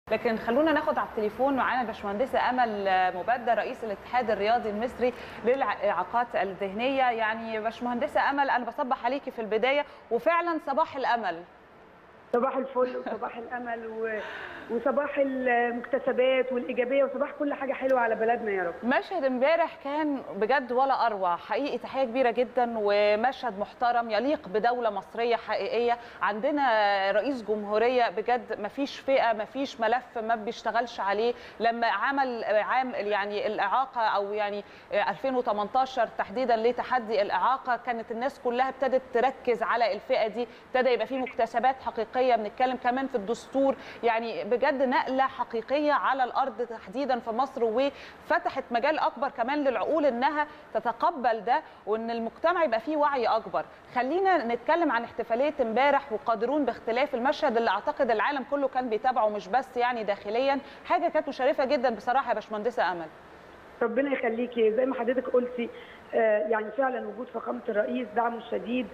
لكن خلونا ناخد على التليفون معانا الباشمهندسه امل مبدل رئيس الاتحاد الرياضي المصري للاعاقات الذهنيه. يعني باشمهندسه امل، انا بصبح عليكي في البدايه، وفعلا صباح الامل. صباح الفل وصباح الامل وصباح المكتسبات والايجابيه وصباح كل حاجه حلوه على بلدنا يا رب. مشهد امبارح كان بجد ولا اروع، حقيقي تحيه كبيره جدا ومشهد محترم يليق بدوله مصريه حقيقيه. عندنا رئيس جمهوريه بجد ما فيش فئه، ما فيش ملف ما بيشتغلش عليه. لما عمل عام يعني الاعاقه او يعني 2018 تحديدا لتحدي الاعاقه، كانت الناس كلها ابتدت تركز على الفئه دي، ابتدى يبقى في مكتسبات حقيقيه، بنتكلم كمان في الدستور، يعني بجد نقله حقيقيه على الارض تحديدا في مصر، وفتحت مجال اكبر كمان للعقول انها تتقبل ده، وان المجتمع يبقى فيه وعي اكبر. خلينا نتكلم عن احتفاليه امبارح وقادرون باختلاف، المشهد اللي اعتقد العالم كله كان بيتابعه مش بس يعني داخليا، حاجه كانت مشرفه جدا بصراحه يا باشمهندسه امل. ربنا يخليكي، زي ما حضرتك قلتي يعني فعلا وجود فخامه الرئيس دعمه الشديد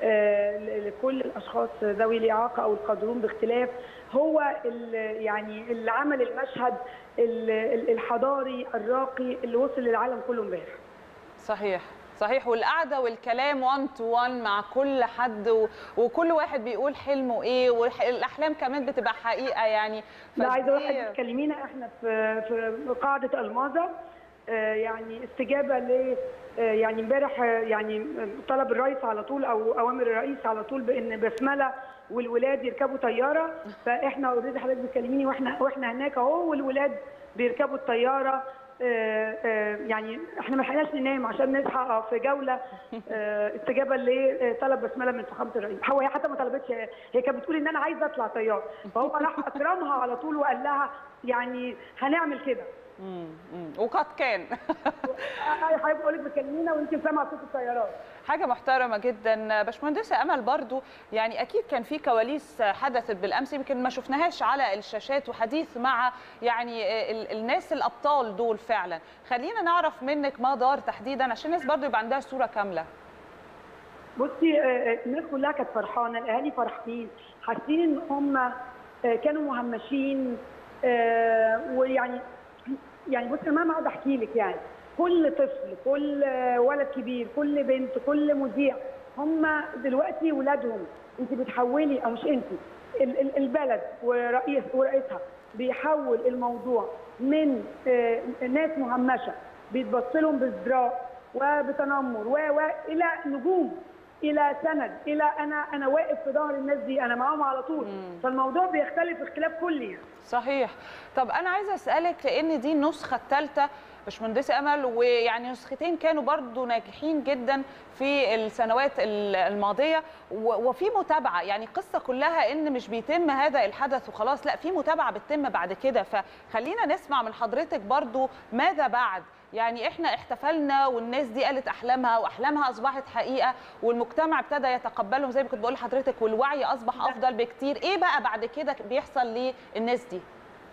لكل الاشخاص ذوي الاعاقه او القادرون باختلاف، هو يعني اللي عمل المشهد الحضاري الراقي اللي وصل للعالم كله امبارح. صحيح صحيح، والقعده والكلام 1 تو 1 مع كل حد، وكل واحد بيقول حلمه ايه، والاحلام كمان بتبقى حقيقه يعني. لا عايزه واحد تكلمينا احنا في قاعده الماظه، يعني استجابه ل يعني امبارح يعني طلب الرئيس على طول او اوامر الرئيس على طول بان بسمله والولاد يركبوا طياره، فاحنا اوريدي حضرتك بتكلميني واحنا هناك اهو، والولاد بيركبوا الطياره. يعني احنا ما لحقناش ننام عشان نصحى في جوله استجابه لطلب بسمله من فخامه الرئيس. هي حتى ما طلبتش، هي كانت بتقول ان انا عايزه اطلع طيار، فهو راح اكرمها على طول وقال لها يعني هنعمل كده. وقد كان. حضرتك بقول لك بتكلمينا وانت سامعه صوت الطيارات. حاجه محترمه جدا. باشمهندسه امل، برضو يعني اكيد كان في كواليس حدثت بالامس يمكن ما شفناهاش على الشاشات، وحديث مع يعني الناس الابطال دول فعلا. خلينا نعرف منك ما دار تحديدا عشان الناس برضو يبقى عندها صوره كامله. بصي، الناس كلها كانت فرحانه، الاهالي فرحانين، حاسين ان هم كانوا مهمشين، ويعني بصي انا ما اقعد احكي لك، يعني كل طفل، كل ولد كبير، كل بنت، كل مذيع، هم دلوقتي ولادهم. انت بتحولي، او مش انت، البلد ورئيسها بيحول الموضوع من ناس مهمشه بيتبص لهم بازدراء وبتنمر الى نجوم، الى سند، الى انا واقف في ظهر الناس دي، انا معاهم على طول. فالموضوع بيختلف اختلاف كلي يعني. صحيح. طب انا عايزه اسالك، لان دي النسخه الثالثه باشمهندسه امل، ويعني نسختين كانوا برضو ناجحين جدا في السنوات الماضيه، وفي متابعه، يعني القصه كلها ان مش بيتم هذا الحدث وخلاص، لا في متابعه بتتم بعد كده. فخلينا نسمع من حضرتك برضو ماذا بعد. يعني احنا احتفلنا والناس دي قالت احلامها، واحلامها اصبحت حقيقه، والمجتمع ابتدى يتقبلهم زي ما كنت بقول لحضرتك، والوعي اصبح افضل بكتير. ايه بقى بعد كده بيحصل للناس دي؟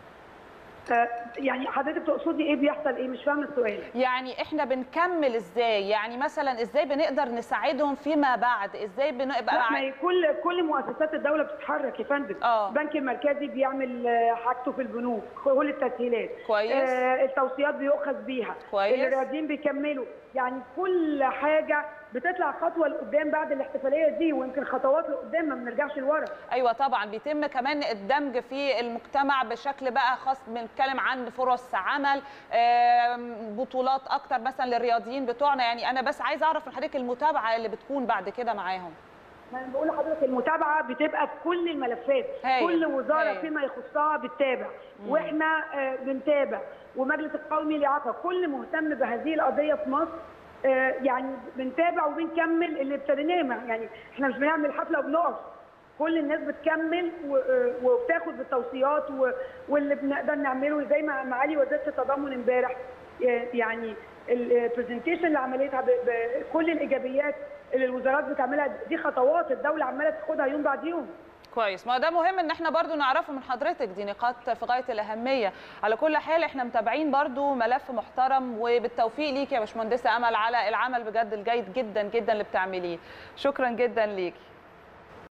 يعني حضرتك تقصدي ايه بيحصل؟ ايه مش فاهمه السؤال. يعني احنا بنكمل ازاي؟ يعني مثلا ازاي بنقدر نساعدهم فيما بعد؟ ازاي بنبقى لا، ما هي كل مؤسسات الدوله بتتحرك يا فندم. البنك المركزي بيعمل حاجته في البنوك، كل التسهيلات كويس، التوصيات بيؤخذ بيها كويس، الرياضيين بيكملوا، يعني كل حاجه بتطلع خطوه لقدام بعد الاحتفاليه دي، ويمكن خطوات لقدام، ما بنرجعش لورا. ايوه طبعا، بيتم كمان الدمج في المجتمع بشكل بقى خاص، بنتكلم عن فرص عمل، بطولات اكتر مثلا للرياضيين بتوعنا. يعني انا بس عايز اعرف من حضرتك المتابعه اللي بتكون بعد كده معاهم. ما انا بقول لحضرتك المتابعه بتبقى في كل الملفات، كل وزاره فيما يخصها بتتابع، واحنا بنتابع، ومجلس القومي للإعاقة كل مهتم بهذه القضيه في مصر. يعني بنتابع وبنكمل اللي ابتديناه، يعني احنا مش بنعمل حفله وبنقف، كل الناس بتكمل وبتاخد بالتوصيات، واللي بنقدر نعمله زي ما معالي وزيره التضامن امبارح يعني البرزنتيشن اللي عملتها بكل الايجابيات اللي الوزارات بتعملها، دي خطوات الدوله عماله تاخدها يوم بعد يوم. كويس، ما ده مهم ان احنا برضو نعرفه من حضرتك، دي نقاط في غايه الاهميه. على كل حال احنا متابعين برضو ملف محترم، وبالتوفيق ليك يا باشمهندسه امل على العمل بجد الجيد جدا جدا اللي بتعمليه. شكرا جدا ليك.